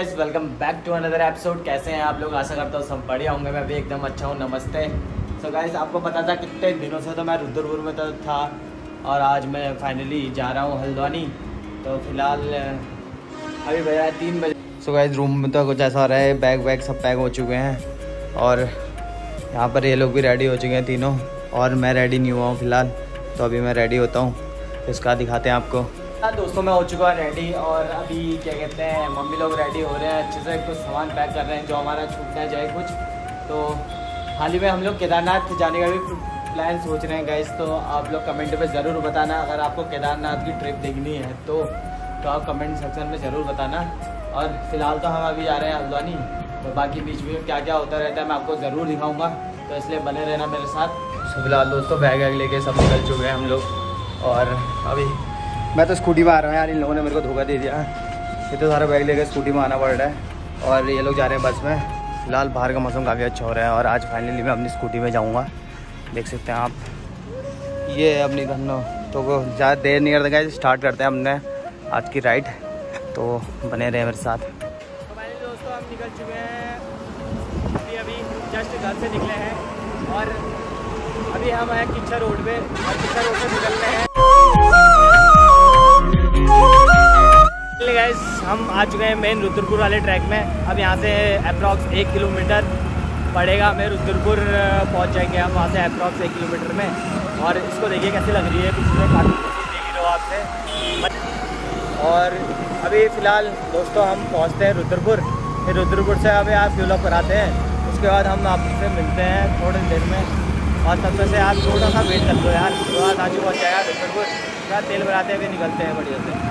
Guys welcome back to another episode. कैसे हैं आप लोग? आशा करता हूँ सब बढ़िया होंगे। मैं भी एकदम अच्छा हूँ। नमस्ते। सो गाइस आपको पता था कितने दिनों से तो मैं रुद्रपुर में तो था और आज मैं फाइनली जा रहा हूँ हल्द्वानी। तो फिलहाल अभी बजा है 3 बजे। सो गाइस रूम में तो कुछ ऐसा हो रहा है, बैग वैग सब पैक हो चुके हैं और यहाँ पर ये लोग भी रेडी हो चुके हैं तीनों, और मैं रेडी नहीं हुआ हूँ फिलहाल। तो अभी मैं रेडी होता हूँ, इसका दिखाते हैं आपको। दोस्तों मैं हो चुका है रेडी और अभी क्या कहते हैं मम्मी लोग रेडी हो रहे हैं, अच्छे से कुछ सामान पैक कर रहे हैं जो हमारा छूटना जाए कुछ। तो हाल ही में हम लोग केदारनाथ जाने का भी प्लान सोच रहे हैं गाइस। तो आप लोग कमेंट पे ज़रूर बताना अगर आपको केदारनाथ की ट्रिप देखनी है तो आप कमेंट सेक्शन में ज़रूर बताना। और फिलहाल तो हम अभी जा रहे हैं हल्द्वानी, तो बाकी बीच में क्या क्या होता रहता है मैं आपको ज़रूर दिखाऊँगा, तो इसलिए बने रहना मेरे साथ। तो फिलहाल दोस्तों बैग वैग लेके सब निकल चुके हैं हम लोग और अभी मैं तो स्कूटी में आ रहा हूँ यार। इन लोगों ने मेरे को धोखा दे दिया, ये तो सारा बैग लेकर स्कूटी में आना पड़ रहा है और ये लोग जा रहे हैं बस में। फिलहाल बाहर का मौसम काफ़ी अच्छा हो रहा है और आज फाइनली मैं अपनी स्कूटी में जाऊँगा, देख सकते हैं आप। ये है अपनी धनो। तो ज़्यादा देर नहीं करते हैं, स्टार्ट करते हैं हमने आज की राइड, तो बने रहे मेरे साथ। तो फाइनली दोस्तों हम निकल चुके हैं, अभी जस्ट घर से निकले हैं और अभी हम हैं किच्चा रोड पे और किच्चा रोड से निकल रहे हैं। गाइस हम आ चुके हैं मेन रुद्रपुर वाले ट्रैक में। अब यहाँ से अप्रॉक्स 1 किलोमीटर पड़ेगा, हमें रुद्रपुर पहुँच जाएंगे हम वहाँ से अप्रॉक्स 1 किलोमीटर में। और इसको देखिए कैसी लग रही है, पिछले काफ़ी देख रहे हो आपसे। और अभी फ़िलहाल दोस्तों हम पहुँचते हैं रुद्रपुर, फिर रुद्रपुर से अभी आप फ्यूल अप कराते हैं, उसके बाद हम आपसे मिलते हैं थोड़ी देर में। और तब तक से आप थोड़ा सा वेट कर लो यार, तो आज आजू पहुँच जाएगा रुद्रपुर। थोड़ा तेल भराते हुए निकलते हैं बढ़िया से।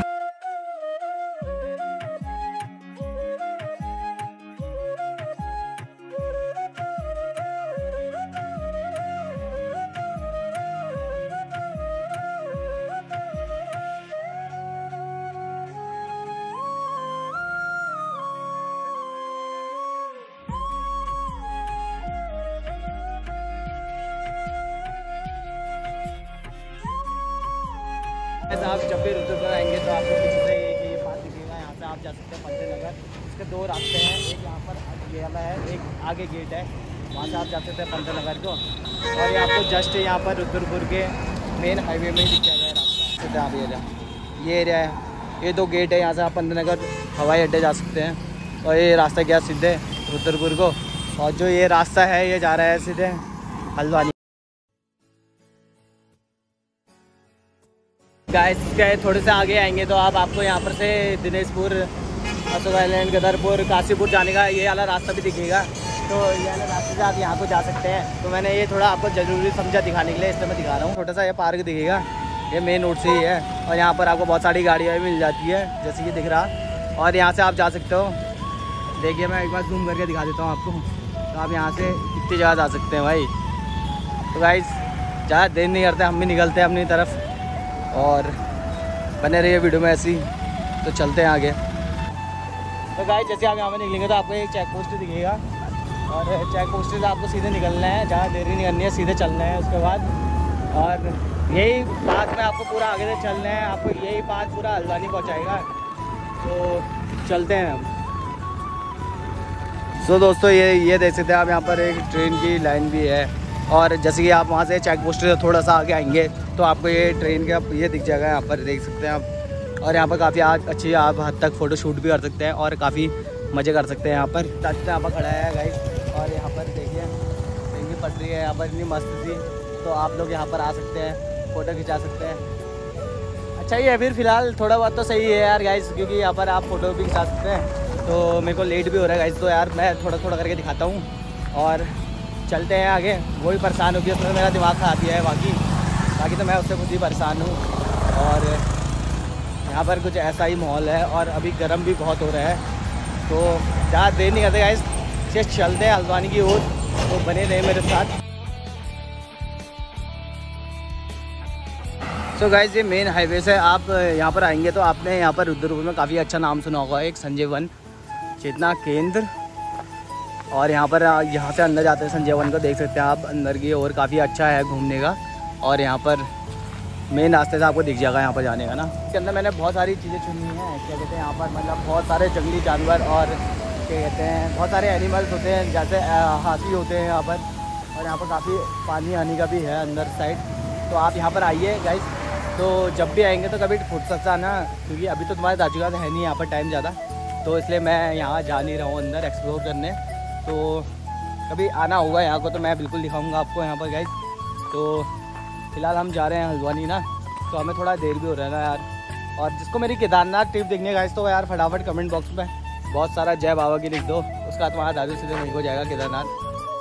ऐसा आप जब भी रुद्रपुर आएंगे तो आपको पीछे से ये पास दिखेगा, यहाँ से आप जा सकते हैं पंचनगर। इसके 2 रास्ते हैं, एक यहाँ पर ये वाला है, एक आगे गेट है, वहाँ से आप जा सकते हैं पंचनगर को। और ये आपको जस्ट यहाँ पर रुद्रपुर के मेन हाईवे में ही दिख जाएगा रास्ता। आप ये एरिया है, ये 2 गेट है, यहाँ से आप पंचनगर हवाई अड्डे जा सकते हैं। और ये रास्ता गया सीधे रुद्रपुर को, और जो ये रास्ता है ये जा रहा है सीधे हल्द्वानी। गाइस थोड़े से आगे आएंगे तो आपको यहाँ पर से दिनेशपुर, अशोक आइलैंड, गदरपुर, काशीपुर जाने का ये वाला रास्ता भी दिखेगा। तो ये वाला रास्ते से आप यहाँ को जा सकते हैं। तो मैंने ये थोड़ा आपको ज़रूरी समझा दिखाने के लिए इसलिए मैं दिखा रहा हूँ। छोटा सा ये पार्क दिखेगा, ये मेन रोड से ही है और यहाँ पर आपको बहुत सारी गाड़ियाँ भी मिल जाती है जैसे कि दिख रहा। और यहाँ से आप जा सकते हो, देखिए मैं एक बार जूम करके दिखा देता हूँ आपको। तो आप यहाँ से कितनी जगह जा सकते हैं भाई। तो गाइस ज़्यादा देर नहीं करते, हम भी निकलते हैं अपनी तरफ और बने रहिए वीडियो में ऐसी। तो चलते हैं आगे। तो गाइस जैसे आप यहाँ पर निकलेंगे तो आपको एक चेक पोस्ट दिखेगा और चेक पोस्ट से आपको सीधे निकलना है, ज़्यादा देरी नहीं करनी है, सीधे चलना है उसके बाद। और यही पाथ में आपको पूरा आगे से चलना है, आपको यही पाथ पूरा हल्द्वानी पहुँचाएगा। तो चलते हैं हम। सो दोस्तों ये देख सकते हैं आप, यहाँ पर एक ट्रेन की लाइन भी है। और जैसे कि आप वहाँ से चेक पोस्ट से थोड़ा सा आगे आएंगे तो आपको ये ट्रेन का ये दिख जाएगा, यहाँ पर देख सकते हैं आप। और यहाँ पर काफ़ी अच्छी आप हद तक फ़ोटो शूट भी कर सकते हैं और काफ़ी मज़े कर सकते हैं यहाँ पर। रास्ते यहाँ पर खड़ा है गाइस और यहाँ पर देखिए ट्रेन की पटरी है यहाँ पर, इतनी मस्त सी। तो आप लोग यहाँ पर आ सकते हैं, फ़ोटो खिंचा सकते हैं। अच्छा ही है फिर फ़िलहाल थोड़ा बहुत तो सही है यार गाइस, क्योंकि यहाँ पर आप फ़ोटो भी खिंचा सकते हैं। तो मेरे को लेट भी हो रहा है गाइस, तो यार मैं थोड़ा थोड़ा करके दिखाता हूँ और चलते हैं आगे। वही परेशान होगी, उसमें मेरा दिमाग खा दिया है, बाकी तो मैं उससे खुद ही परेशान हूँ। और यहाँ पर कुछ ऐसा ही माहौल है और अभी गर्म भी बहुत हो रहा है। तो ज़्यादा देर नहीं करते गाइस, सिर्फ चलते हैं हल्द्वानी की ओर। तो बने रहे मेरे साथ। सो गाइस ये मेन हाईवे से आप यहाँ पर आएंगे तो आपने यहाँ पर रुद्रपुर में काफ़ी अच्छा नाम सुना होगा, एक संजय वन चेतना केंद्र। और यहाँ से अंदर जाते हैं संजय वन को, देख सकते हैं आप अंदर की, और काफ़ी अच्छा है घूमने का। और यहाँ पर मेन रास्ते से आपको दिख जाएगा यहाँ पर जाने का ना। इसके अंदर मैंने बहुत सारी चीज़ें चुनी हैं, क्या कहते हैं यहाँ पर मतलब बहुत सारे जंगली जानवर और क्या कहते हैं बहुत सारे एनिमल्स होते हैं, जैसे हाथी होते हैं यहाँ पर, और यहाँ पर काफ़ी पानी आने का भी है अंदर साइड। तो आप यहाँ पर आइए गाइस, तो जब भी आएंगे तो कभी फुर्सत से आना, क्योंकि अभी तो तुम्हारे दाजू का है नहीं यहाँ पर टाइम ज़्यादा, तो इसलिए मैं यहाँ जा नहीं रहा हूँ अंदर एक्सप्लोर करने। तो कभी आना होगा यहाँ को तो मैं बिल्कुल दिखाऊँगा आपको यहाँ पर गाइस। तो फिलहाल हम जा रहे हैं हल्द्वानी ना, तो हमें थोड़ा देर भी हो रहा है ना यार। और जिसको मेरी केदारनाथ ट्रिप देखने गाइस, तो यार फटाफट कमेंट बॉक्स में बहुत सारा जय बाबा की लिख दो, उसका तुम्हारा दादू सीधे वहीं हो जाएगा केदारनाथ।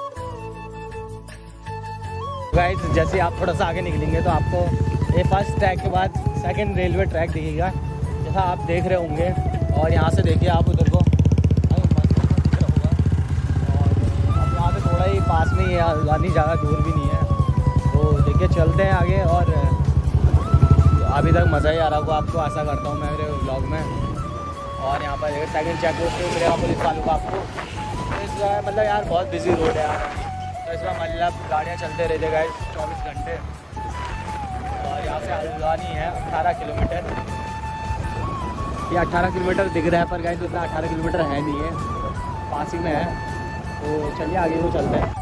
गाइस जैसे आप थोड़ा सा आगे निकलेंगे तो आपको ये फर्स्ट ट्रैक के बाद सेकंड रेलवे ट्रैक दिखेगा, जैसा आप देख रहे होंगे। और यहाँ से देखिए आप उधर को होगा, और अब यहाँ से थोड़ा ही पास में ही हल्द्वानी, ज़्यादा दूर भी नहीं है। तो देखिए चलते हैं आगे, और अभी तक मज़ा ही आ रहा होगा आपको, आशा करता हूँ मैं मेरे व्लॉग में। और यहाँ पर सेकंड चेक पोस्ट पे मिलेगा पुलिस वालों को आपको। तो इस मतलब यार बहुत बिजी रोड है यार, तो इसमें मतलब गाड़ियाँ चलते रहते गए 24 घंटे। और यहाँ से हल्द्वानी है 18 किलोमीटर, ये 18 किलोमीटर दिख रहा है, पर गाइस उतना 18 किलोमीटर है नहीं है, पास ही में है। तो चलिए आगे को चलते हैं।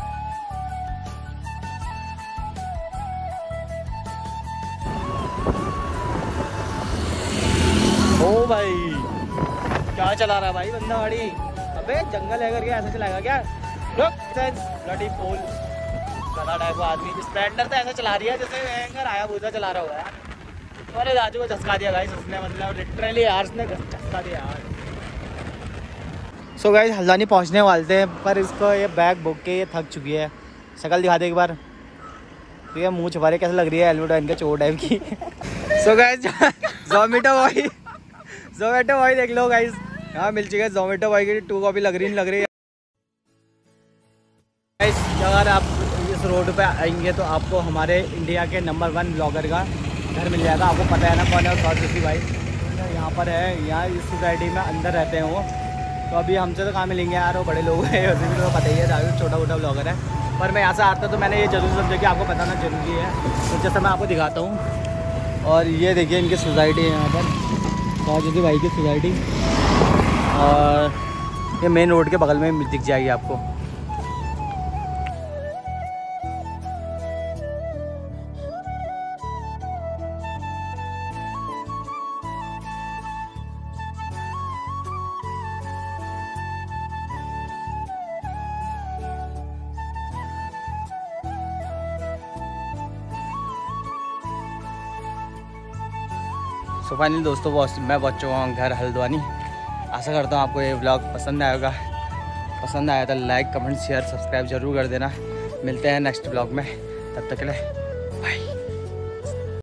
ओ भाई क्या चला रहा है भाई बंदा गाड़ी, अबे जंगल है करके ऐसे चलाएगा क्या? ब्लडी फूल गधा टाइप का आदमी, स्प्लेंडर तो ऐसा चला रही है जैसे भयंकर आया भूजा चला रहा हुआ है। अरे राजू को झटका दिया गाइस उसने, मतलब लिटरली यार उसने झटका दिया यार। सो गाइस हल्द्वानी पहुंचने वाले हैं, पर इसको ये बैग बुक के ये थक चुकी है। शक्ल दिखा दे एक बार, तो ये मुँह छुपा रहे कैसे लग रही है हेलमेट इनका चोट टाइप की। सो गाइस जोमेटो बॉय देख लो गाइस, यहाँ मिल चुका है जोमेटो बॉय की 2 कॉपी लग रही है। गाइस अगर आप इस रोड पे आएंगे तो आपको हमारे इंडिया के नंबर 1 ब्लॉगर का घर मिल जाएगा। आपको पता है ना कौन है, स्वाति भाई यहाँ पर है, यहाँ इस सोसाइटी में अंदर रहते हैं वो। तो अभी हमसे तो कहाँ मिलेंगे यार, वो बड़े लोग हैं, उसी को पता ही है, छोटा मोटा ब्लॉगर है। पर मैं यहाँ से आता तो मैंने ये जरूर समझा कि आपको बताना जरूरी है, तो जैसा मैं आपको दिखाता हूँ। और ये देखिए इनकी सोसाइटी है यहाँ पर, स्वाति भाई की सोसाइटी, और ये मेन रोड के बगल में दिख जाएगी आपको। सो फाइनली दोस्तों मैं पहुंच चुका हूँ घर हल्द्वानी। आशा करता हूँ आपको ये व्लॉग पसंद आएगा, पसंद आया तो लाइक कमेंट शेयर सब्सक्राइब जरूर कर देना। मिलते हैं नेक्स्ट व्लॉग में, तब तक के लिए बाय।